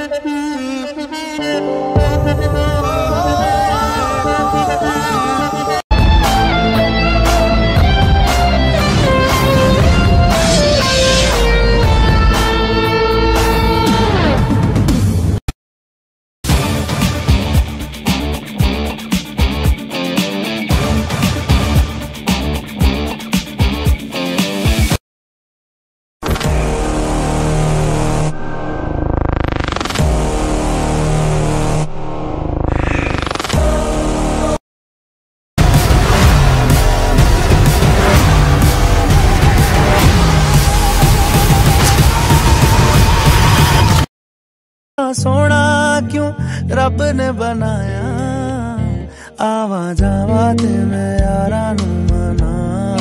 सोना क्यों रब ने बनाया आवा जावा ते मैं यारा नू मना.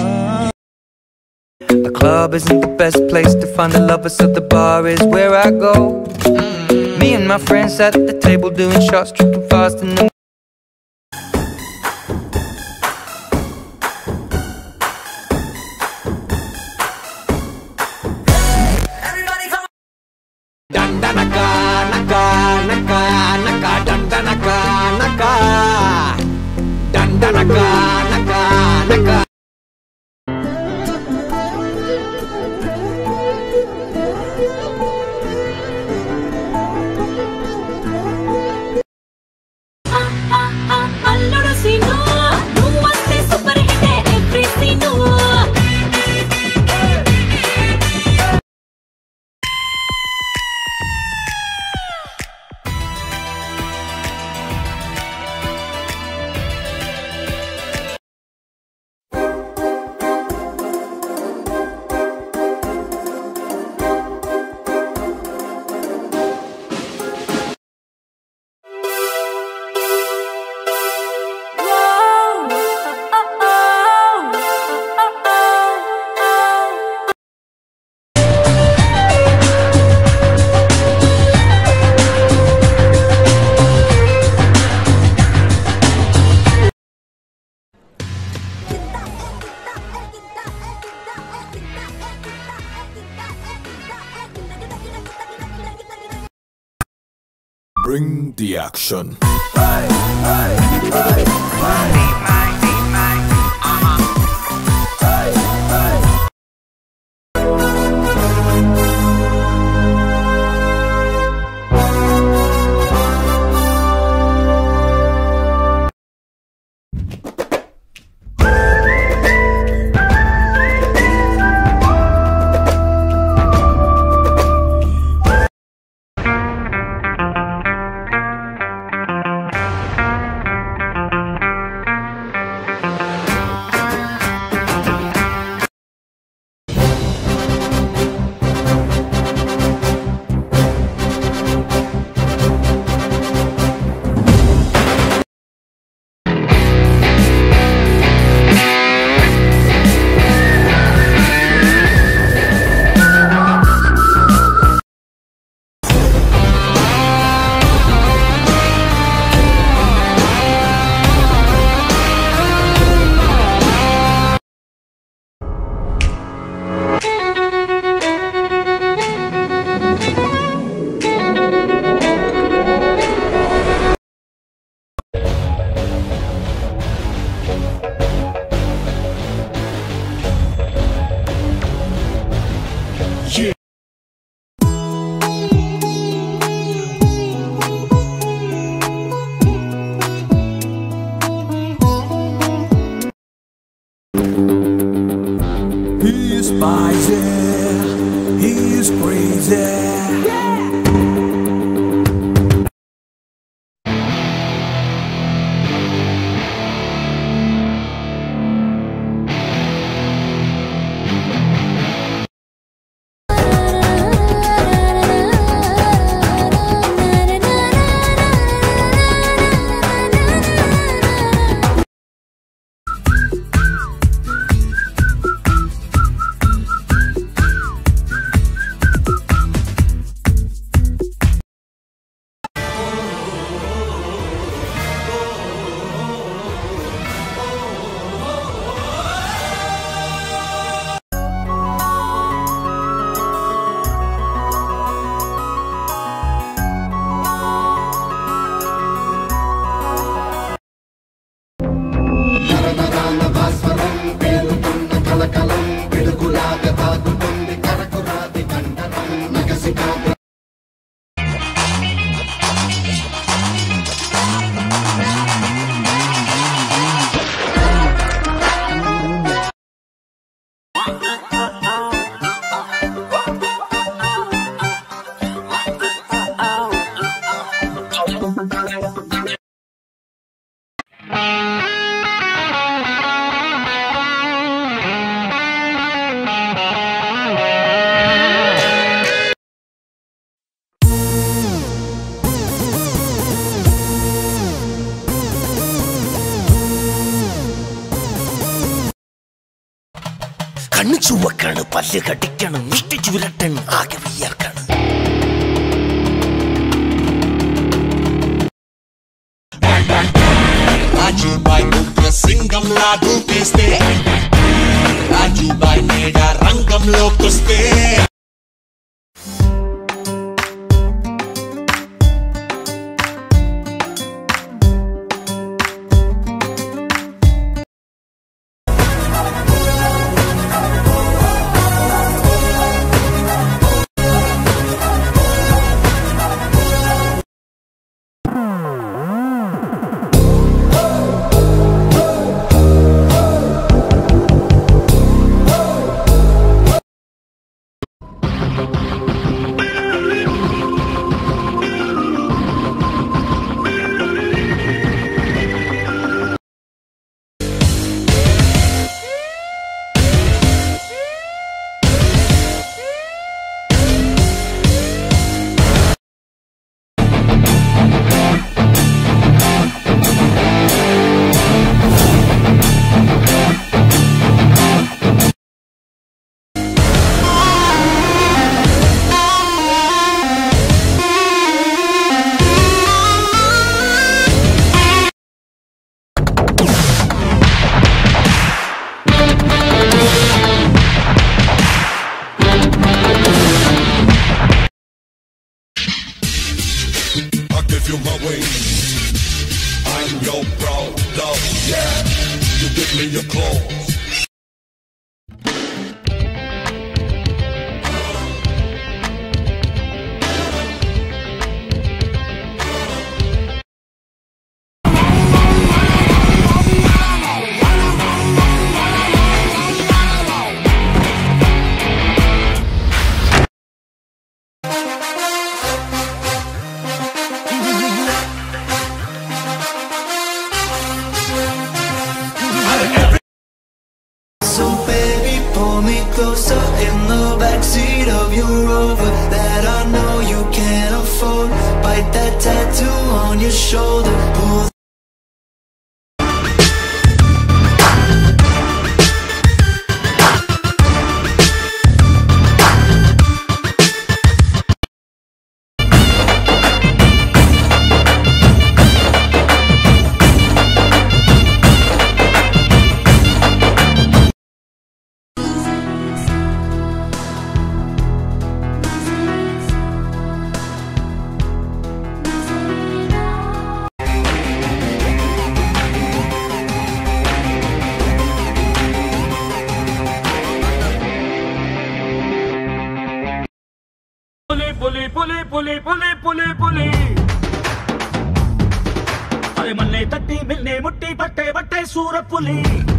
The club isn't the best place to find a lover, so the bar is where I go. Me and my friends at the table doing shots, tripping fast and then Dandanaka, naka, naka, naka, dandanaka, naka, dandanaka, naka, naka. Allora si no, non must super hit every scene. Bring the action. കണ്ണു ചുവക്കാണ്, പല്ല് കടിക്കണം, മുഷ്ടി ചുരട്ടണ്, ആകെ വിയർക്കാണ്. రాజుబాయ్ ఉగ్ర సింగంలా దూకేస్తే, రాజుబాయ్ మేడ రంగంలోకొస్తే you my wings. I'm your proud dog, yeah. You give me your claws. Closer in the backseat of your Rover that I know you can't afford. Bite that tattoo on your shoulder. Pull పులి అరే మన్నే తట్టి మిన్నే ముట్టి పట్టే సూర పులి.